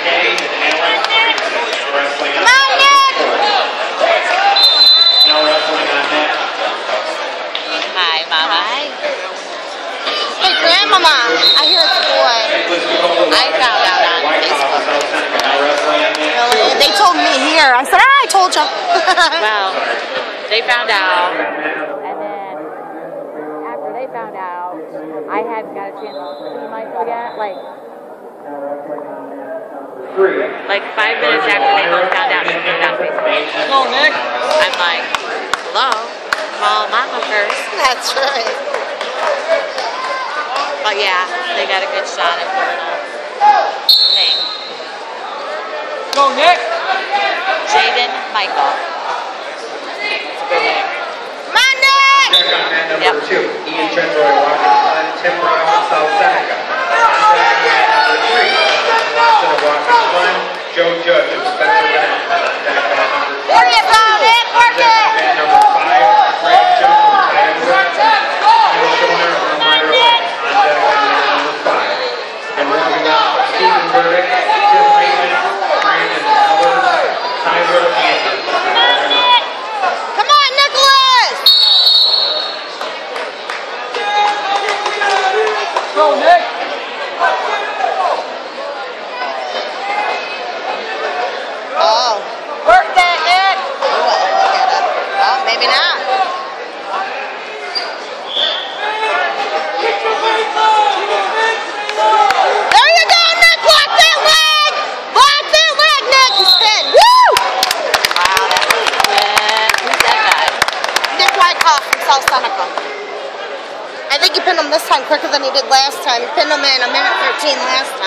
Come on, Nick! Hi, Mama. Hi. Hey, Grandmama. I hear it's a boy. I found out on Facebook. Really? They told me here. I said, I told you. Well, they found out. And then after they found out, I hadn't got a chance to see myself yet. Like 5 minutes after they both found out, she put it on Facebook. Go, Nick. I'm like, hello? Call Mama first. That's right. But yeah, they got a good shot at the little thing. Go, Nick. Jaden Wykoff. It's a good name. Come on, Nick! Check on man number 2, Ian Trentroy, Washington, Tim Brown from South Seneca. Check man number 3, Austin of Washington, Joe Judge of Spencer Bennett. Check man number 4, Work it, Nick! Work it! man number 5, Greg Jones from Tidewood. Neil Schoner from Minor Lake. On deck man number 5. And warming up, Stephen Burdick, Tim Raymond, Brandon Albert, Tyler Anderson. Come on, Nicholas! Go, Nick. Oh. Work that, Nick! Oh, well, look at it. Well, maybe not. There you go, Nick! Block that leg! Block that leg, Nick! You spin. Woo! Wow, that's good. Who's that guy? Nick Wykoff from South Seneca. I think he pinned him this time quicker than he did last time. He pinned him in a minute 13 last time.